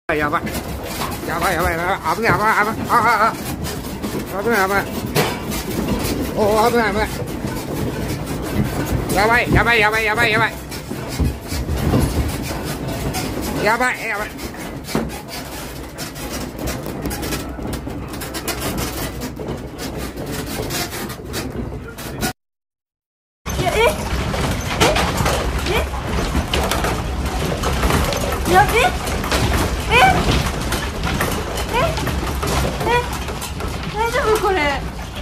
やばいやばいやばいやばい、危ない危ない危ない、あ危ない危ない、おお危ない危ない、やばいやばいやばいやばいやばいやばいやばい、 大丈夫これ？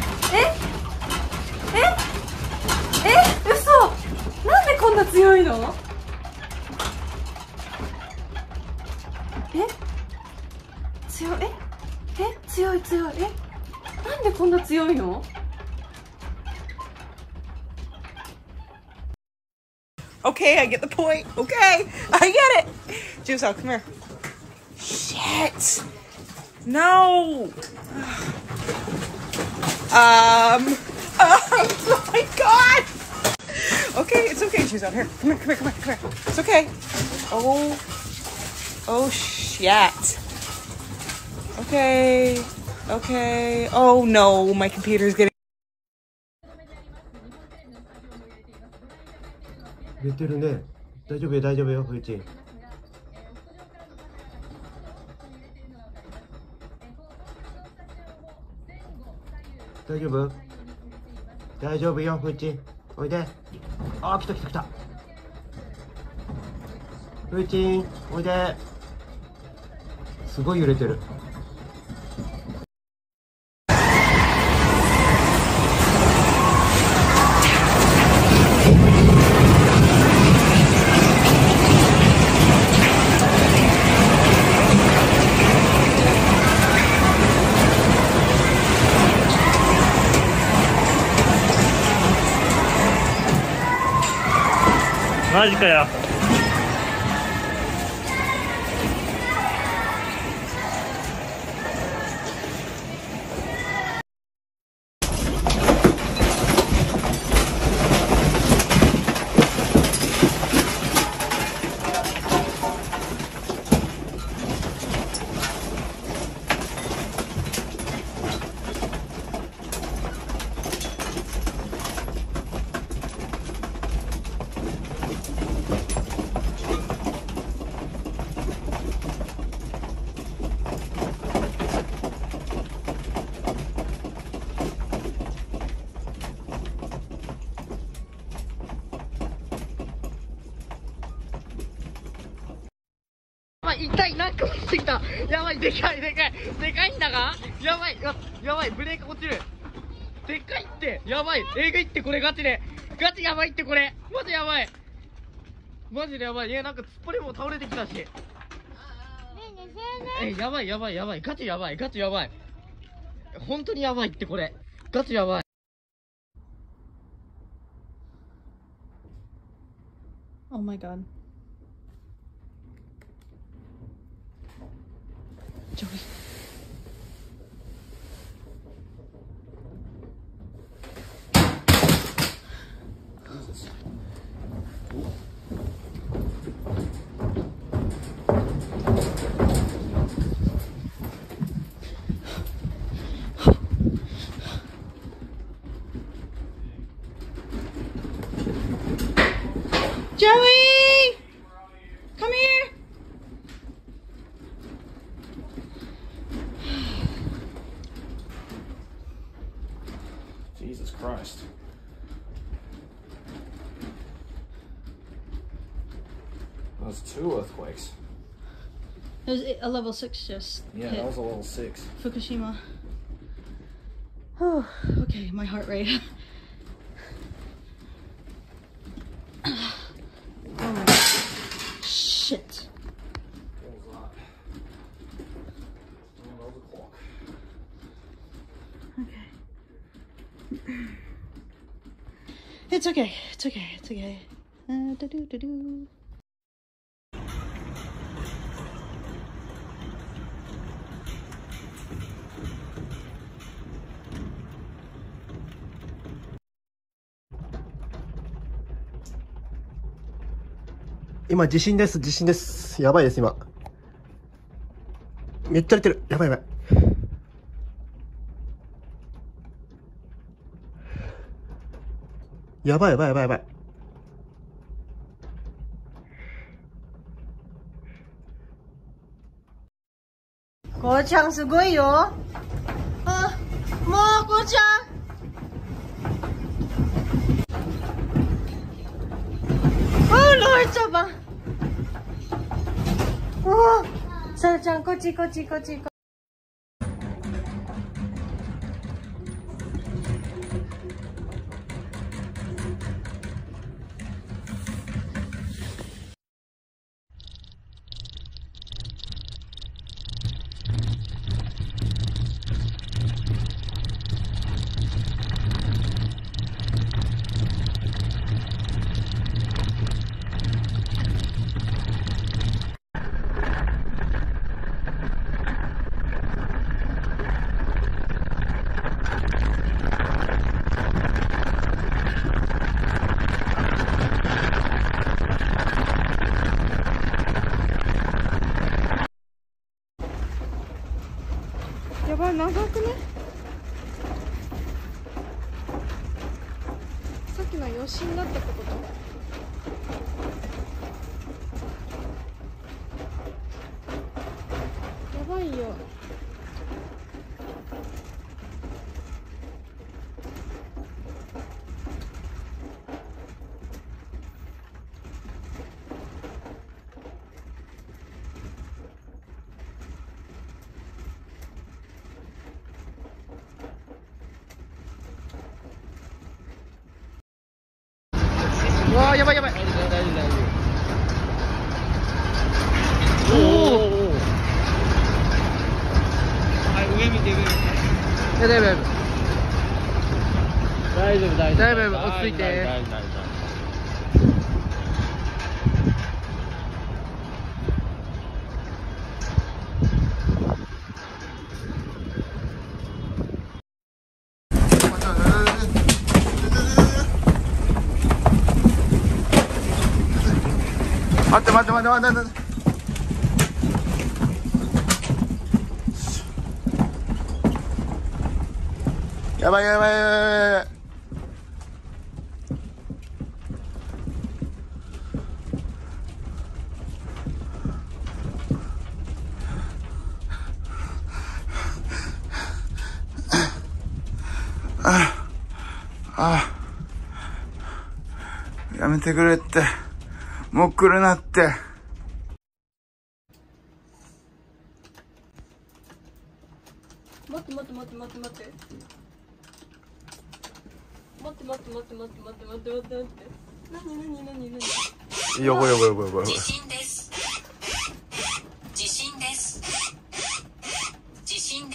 嘘。なんでこんな強いの？強い、強い強い、なんでこんな強いの ？Okay, I get the point. Okay, I get it. Juice, come here. Shit. No. Oh my god. Okay, it's okay, Juice. Here. Come here, come here, come here, come here. It's okay. Oh, shit. Okay. Okay. Oh no, my computer's getting. 寝てるね。大丈夫よ大丈夫よ、ふーちん。大丈夫？大丈夫よ、ふーちん。おいで。あ、来た来た来た。ふーちん、おいで。すごい揺れてる。 マジかよ。 痛い、なんか落ちてきた。やばい、でかいでかいでかいんだが、やばいやばい、ブレーカー落ちる。でかいって、やばい、えぐいって、これガチでガチやばいって、これマジやばい、マジでやばい。なんか突っ張りも倒れてきたし、やばいやばいやばい、ガチやばいガチやばい、本当にやばいって、これガチやばい。 Oh my god. Joey. Joey! Come here! Jesus Christ. That was 2 earthquakes. It was a level 6 just Yeah, hit that was a level 6. Fukushima. Oh, okay, my heart rate. Oh my god. Shit. What was that? Oh, that was a clock. Okay. It's okay. It's okay. It's okay. Do-do-do-do. Ima 地震です。地震です。やばいです今。 めっちゃ出てる。やばいやばい。やばいやばいやばいやばい。 こうちゃんすごいよ。あ、もうこうちゃん。ロイちゃん。さらちゃんこっちこっちこっち。 やばい、長くね。さっきのは余震だったってこと？やばいよ。 わあ、やばいやばい。大丈夫大丈夫大丈夫。おお。はい、上見て上見て。 いや、だいぶ大丈夫大丈夫。 だいぶ落ち着いて。 大丈夫大丈夫。 待って待って待って待って待って。やばいやばいやばいやばい。やめてくれって。もう来るなって。 待って待って待って待って待って。待って待って待って待って待って待って待って待って。何。 やばいやばいやばいやばい。 地震です。地震です。地震。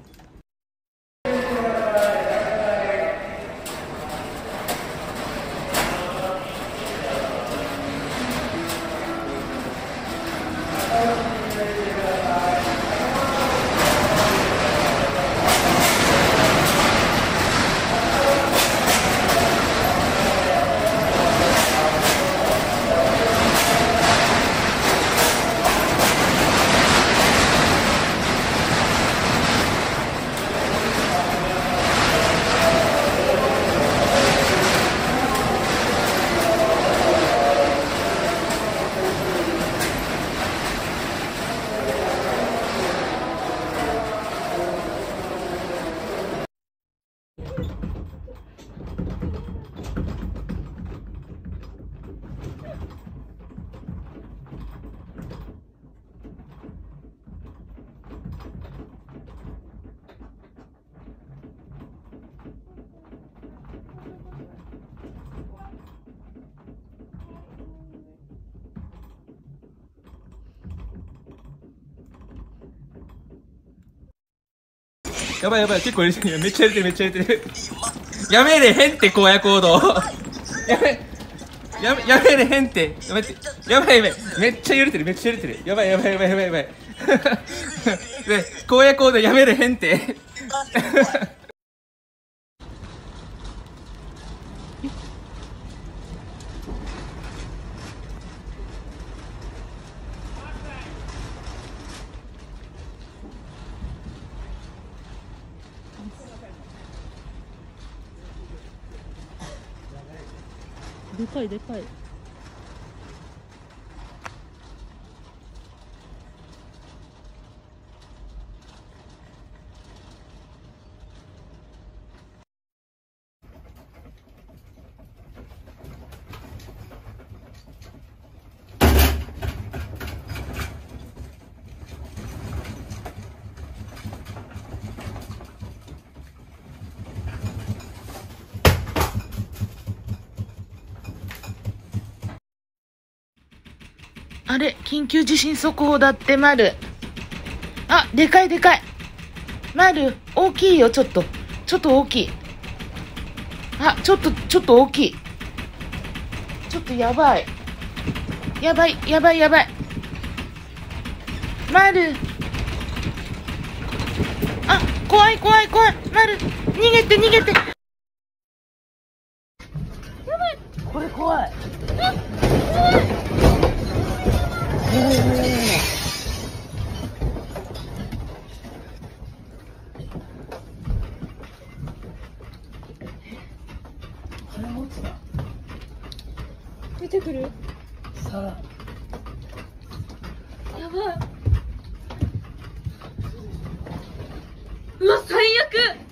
やばいやばい、結構入れてる。めっちゃ入れてるめっちゃ入れてる。やめれへんって荒野行動。やめれへんって。やばいやばい。めっちゃ揺れてるめっちゃ揺れてる。やばいやばいやばいやばいやばい。で、荒野行動やめれへんって。 でかいでかい。 あれ、緊急地震速報だって、まる。あ、でかいでかい。まる、大きいよ、ちょっと大きい。あ、ちょっと大きい。ちょっとやばい。やばい。まる。あ、怖い。まる、逃げて。やばい。これ怖い。 出てくる。 さあ、 やばい。うわ、最悪。